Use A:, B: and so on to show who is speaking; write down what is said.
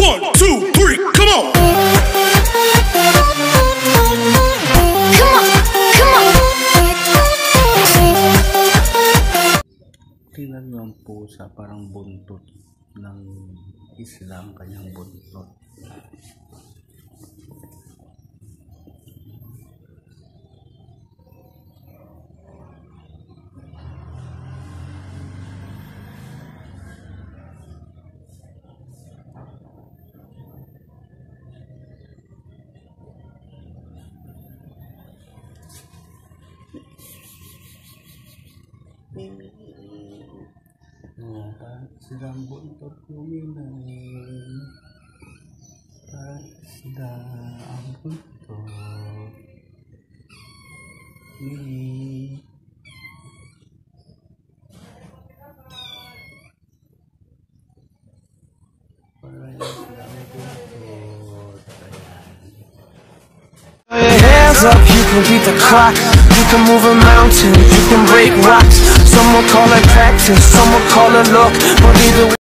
A: 1, 2, 3, come on!
B: Tingnan nyo ang pusa, parang buntot ng isla ang kanyang buntot. Parang silang buntot luminahin, parang sila ang buntot ni parang sila ang buntot.
C: Hands up, you can beat the clock. You can move a mountain, you can break rocks. Some will call it practice, some will call it luck, but either way